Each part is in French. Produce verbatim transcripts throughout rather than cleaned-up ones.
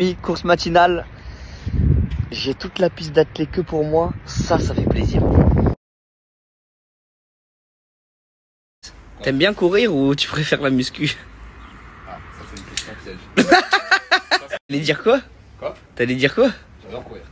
Course matinale. J'ai toute la piste d'athlée que pour moi. Ça, ça fait plaisir. T'aimes bien courir ou tu préfères la muscu? Ah, ça c'est une question piège. T'allais dire quoi? Quoi? T'allais dire quoi? J'adore courir.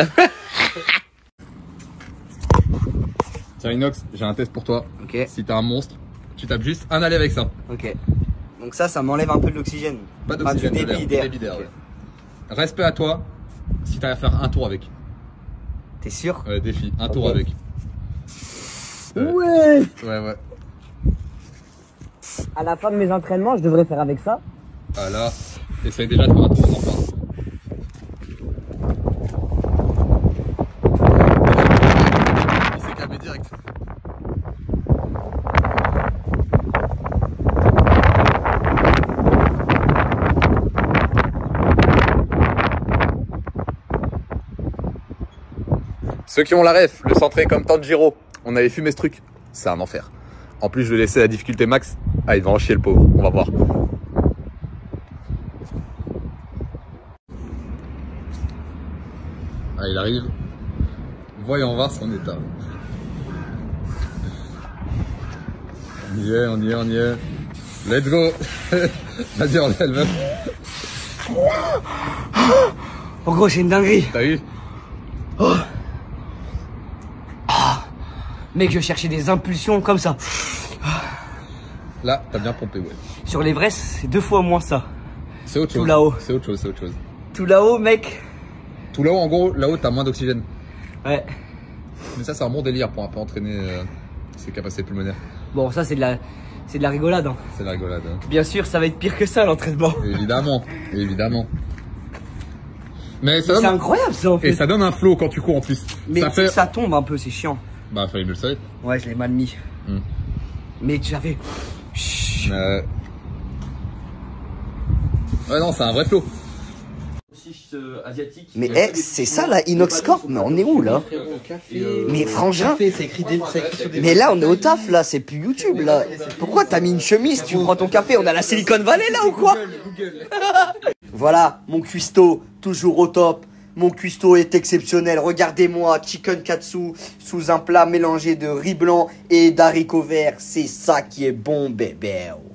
Tiens Inox, j'ai un test pour toi. Ok. Si t'es un monstre, tu tapes juste un aller avec ça. Ok. Donc ça, ça m'enlève un peu de l'oxygène. Pas d'oxygène, enfin, de débit l'air. d'air. Débit d'air, Okay. ouais. Respect à toi si t'arrives à faire un tour avec. T'es sûr? Ouais, défi, un okay. tour avec. Ouais. Ouais, ouais. À la fin de mes entraînements, je devrais faire avec ça. Ah là, essaye déjà de faire un tour, on en parle. Il s'est calmé direct. Ceux qui ont la ref, le centré comme Tanjiro, on avait fumé ce truc, c'est un enfer. En plus, je vais laisser la difficulté max. Ah, il va en chier le pauvre, on va voir. Ah, il arrive. Voyons voir son état. On y est, on y est, on y est. Let's go. Vas-y, on lève. En gros, c'est une dinguerie. T'as vu? Oh. Ah. Mec, je cherchais des impulsions comme ça. Là, t'as bien pompé, ouais. Sur l'Everest, c'est deux fois moins ça. C'est autre chose. Tout là-haut. C'est autre chose, c'est autre chose. Tout là-haut, mec. Tout là-haut, en gros, là-haut, t'as moins d'oxygène. Ouais. Mais ça, c'est un bon délire pour un peu entraîner euh, ses capacités pulmonaires. Bon, ça, c'est de la, c'est de la rigolade. Hein. C'est la rigolade. Hein. Bien sûr, ça va être pire que ça, l'entraînement. Évidemment, évidemment. Mais ça C'est donne... incroyable, ça, en fait. Et ça donne un flow quand tu cours en plus. Mais ça fait... ça tombe un peu, c'est chiant. Bah, fallait le savoir. Ouais, je l'ai mal mis. Hmm. Mais tu l'avais... Euh... Ouais, non, c'est un vrai flow. Mais hey, c'est ça la Inox Corp? Mais on est où là? Mais frangin, mais là on est au taf là, c'est plus YouTube là. Pourquoi t'as mis une chemise? Tu prends ton café, on a la Silicon Valley là ou quoi? Voilà, mon cuistot, toujours au top. Mon cuistot est exceptionnel. Regardez-moi, chicken katsu sous un plat mélangé de riz blanc et d'haricots verts. C'est ça qui est bon, bébé.